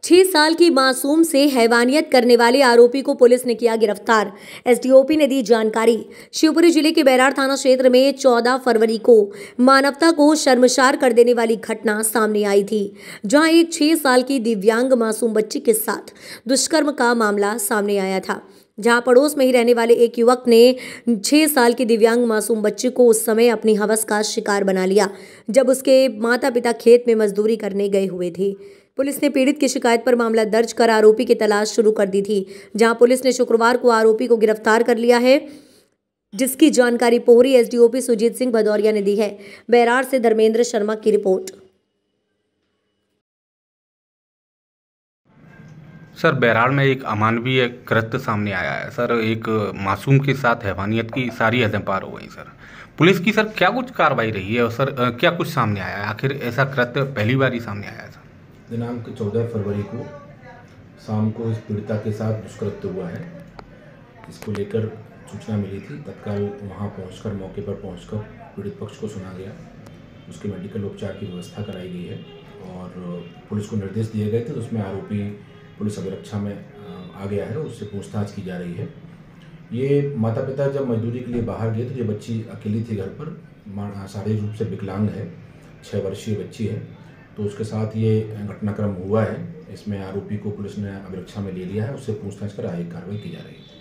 6 साल की मासूम से हैवानियत करने वाले आरोपी को पुलिस ने किया गिरफ्तार। एसडीओपी ने दी जानकारी। शिवपुरी जिले के बैराड़ थाना क्षेत्र में 14 फरवरी को मानवता को शर्मसार कर देने वाली घटना सामने आई थी, जहां एक 6 साल की दिव्यांग मासूम बच्ची के साथ दुष्कर्म का मामला सामने आया था। जहां पड़ोस में ही रहने वाले एक युवक ने 6 साल की दिव्यांग मासूम बच्ची को उस समय अपनी हवस का शिकार बना लिया, जब उसके माता पिता खेत में मजदूरी करने गए हुए थे। पुलिस ने पीड़ित की शिकायत पर मामला दर्ज कर आरोपी की तलाश शुरू कर दी थी, जहां पुलिस ने शुक्रवार को आरोपी को गिरफ्तार कर लिया है, जिसकी जानकारी पोहरी एसडीओपी सुजीत सिंह भदौरिया ने दी है। बैराड़ से धर्मेंद्र शर्मा की रिपोर्ट। सर, बैराड़ में एक अमानवीय कृत्य सामने आया है। सर, एक मासूम के साथ हैवानियत की सारी हदें पार हो गई। सर, पुलिस की सर क्या कुछ कार्रवाई रही है और सर क्या कुछ सामने आया है? आखिर ऐसा कृत्य पहली बार ही सामने आया है? सर, दिनांक 14 फरवरी को शाम को इस पीड़िता के साथ दुष्कृत्य हुआ है। इसको लेकर सूचना मिली थी। तत्काल वहां पहुंचकर मौके पर पहुंचकर पीड़ित पक्ष को सुना गया, उसके मेडिकल उपचार की व्यवस्था कराई गई है और पुलिस को निर्देश दिए गए थे। तो उसमें आरोपी पुलिस अभिरक्षा में आ गया है, उससे पूछताछ की जा रही है। ये माता पिता जब मजदूरी के लिए बाहर गए तो ये बच्ची अकेली थी घर पर, शारीरिक रूप से विकलांग है, 6 वर्षीय बच्ची है। तो उसके साथ ये घटनाक्रम हुआ है। इसमें आरोपी को पुलिस ने अभिरक्षा में ले लिया है, उससे पूछताछ कर आगे कार्रवाई की जा रही है।